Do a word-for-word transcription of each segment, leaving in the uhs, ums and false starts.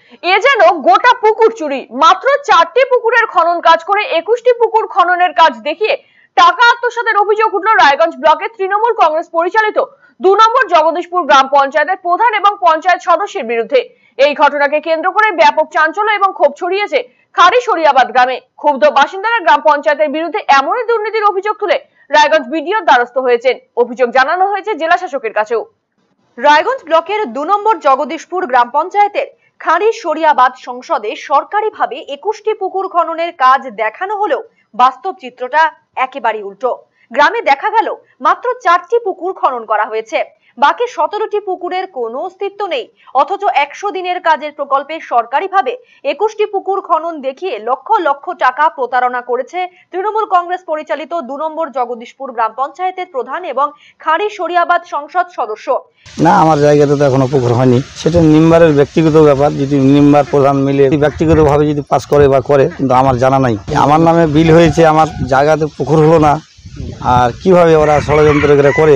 এ যেন গোটা পুকুর চুরি। মাত্র চারটি পুকুরের খনন কাজ করে একুশটি পুকুর খননের কাজ দেখিয়ে টাকা আত্মসাতের অভিযোগ উঠল রায়গঞ্জ ব্লকের তৃণমূল কংগ্রেস পরিচালিত দু নম্বর জগদীশপুর গ্রাম পঞ্চায়েতের প্রধান এবং পঞ্চায়েত সদস্যের বিরুদ্ধে। এই ঘটনাকে কেন্দ্র করে ব্যাপক চাঞ্চল্য এবং ক্ষোভ ছড়িয়েছে খাড়ি শরিয়াবাদ গ্রামে। ক্ষুব্ধ বাসিন্দারা গ্রাম পঞ্চায়েতের বিরুদ্ধে এমনই দুর্নীতির অভিযোগ তুলে রায়গঞ্জ বিডিওর দ্বারস্থ হয়েছেন। অভিযোগ জানানো হয়েছে জেলা শাসকের কাছেও। রায়গঞ্জ ব্লকের দু নম্বর জগদীশপুর গ্রাম পঞ্চায়েতের খাড়ি শরিয়াবাদ সংসদে সরকারিভাবে একুশটি পুকুর খননের কাজ দেখানো হলেও বাস্তব চিত্রটা একেবারে উল্টো। গ্রামে দেখা গেল মাত্র চারটি পুকুর খনন করা হয়েছে, বাকি সতেরোটি পুকুরের কোনো অস্তিত্ব নেই। অথচ একশো দিনের কাজের প্রকল্পে সরকারিভাবে একুশটি পুকুর খনন দেখিয়ে লক্ষ লক্ষ টাকা প্রতারণা করেছে তৃণমূল কংগ্রেস পরিচালিত দু নম্বর জগদীশপুর গ্রাম পঞ্চায়েতের প্রধান এবং খাড়ি শরিয়াবাদ সংসদ সদস্য। না, আমার জায়গাতে তো এখনো পুকুর হয়নি, সেটা নিম্বারের ব্যক্তিগত ব্যাপার। যদি নিম্বার প্রধান মিলে ব্যক্তিগতভাবে যদি পাস করে বা করে, কিন্তু আমার জানা নাই। আমার নামে বিল হয়েছে, আমার জায়গাতে পুকুর হলো না, আর কিভাবে ওরা ষড়যন্ত্র করে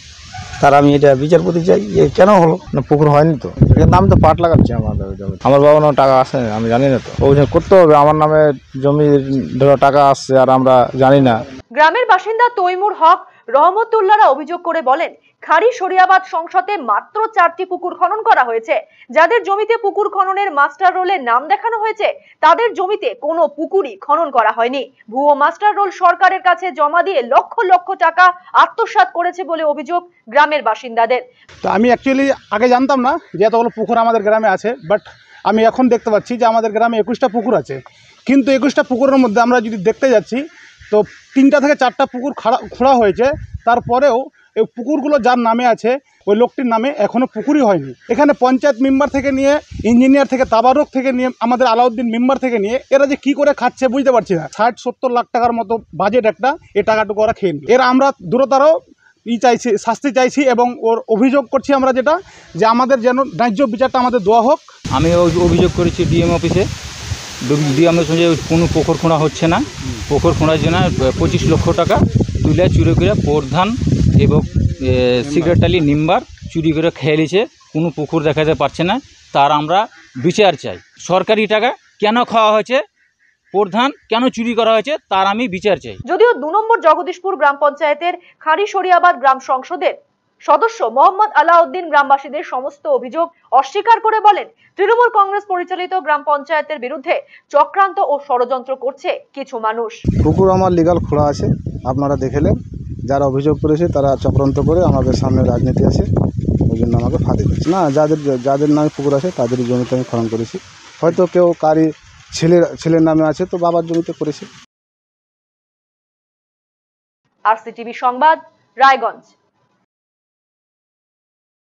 তার আমি এটা বিচার করতে চাই। কেন হলো না? পুকুর হয়নি তো, নাম তো পাট লাগাচ্ছে আমাদের। আমার বাবা নামে টাকা আসে, আমি জানি না তো, ওই করতে হবে। আমার নামে জমি ধরো টাকা আসছে আর আমরা জানি না। গ্রামের বাসিন্দা তৈমুর হক রহমতুল্লাহরা অভিযোগ করে বলেন, খাড়ি শরিয়াবাদ সংসদে মাত্র চারটি পুকুর খনন করা হয়েছে। যাদের জমিতে পুকুর খননের মাস্টার রোলে নাম দেখানো হয়েছে, তাদের জমিতে কোনো পুকুরই খনন করা হয়নি। ভুয়ো মাস্টার রোল সরকারের কাছে জমা দিয়ে লক্ষ লক্ষ টাকা আত্মসাৎ করেছে বলে অভিযোগ গ্রামের বাসিন্দাদের। তো আমি অ্যাকচুয়ালি আগে জানতাম না যে এতগুলো পুকুর আমাদের গ্রামে আছে, বাট আমি এখন দেখতে পাচ্ছি যে আমাদের গ্রামে একুশটা পুকুর আছে। কিন্তু একুশটা পুকুরের মধ্যে আমরা যদি দেখতে যাচ্ছি তো তিনটা থেকে চারটা পুকুর খোঁড়া হয়েছে। তারপরেও এই পুকুরগুলো যার নামে আছে ওই লোকটির নামে এখনও পুকুরই হয়নি। এখানে পঞ্চায়েত মেম্বার থেকে নিয়ে, ইঞ্জিনিয়ার থেকে, তাবারক থেকে নিয়ে, আমাদের আলাউদ্দিন মেম্বার থেকে নিয়ে এরা যে কী করে খাচ্ছে বুঝতে পারছি না। ষাট সত্তর লাখ টাকার মতো বাজেট একটা, এই টাকাটুকু ওরা খেয়ে নিই। এর আমরা দ্রুততারও ই চাইছি, শাস্তি চাইছি এবং ওর অভিযোগ করছি আমরা যেটা, যে আমাদের যেন ন্যায্য বিচারটা আমাদের দেওয়া হোক। আমি অভিযোগ করেছি ডিএম অফিসে। ডিএম অফিসে কোনো পুকুর খোঁড়া হচ্ছে না। পুকুর খোঁড়ার জন্য পঁচিশ লক্ষ টাকা তুলে চুরি করে প্রধান এবং সেক্রেটারি নিম্বার চুরি করে খেয়ে নিয়েছে। কোনো পুকুর দেখাতে পারছে না। তার আমরা বিচার চাই। সরকারি টাকা কেন খাওয়া হয়েছে, প্রধান কেন চুরি করা হয়েছে, তার আমি বিচার চাই। যদিও দু নম্বর জগদীশপুর গ্রাম পঞ্চায়েতের খাড়ি শরিয়াবাদ গ্রাম সংসদের সদস্য মোহাম্মদ আলাউদ্দিন গ্রামবাসীদের সমস্ত অভিযোগ অস্বীকার করে বলেন, তৃণমূল কংগ্রেস পরিচালিত গ্রাম পঞ্চায়েতের বিরুদ্ধে চক্রান্ত ও ষড়যন্ত্র করছে কিছু মানুষ। পুকুর আমার লিগাল খোলা আছে, আপনারা দেখেলেন। যারা অভিযোগ করেছে তারা চক্রান্ত করে আমাদের সামনে রাজনীতি আছে, ওই জন্য আমাকে ফাঁদে দিচ্ছে। না, যাদের যাদের নামে পুকুর আছে তাদের জমিতে আমি খনন করেছি। হয়তো কেউ কারি ছেলের ছেলের নামে আছে তো বাবার জমিতে করেছে। আরসিটিভি সংবাদ, রায়গঞ্জ।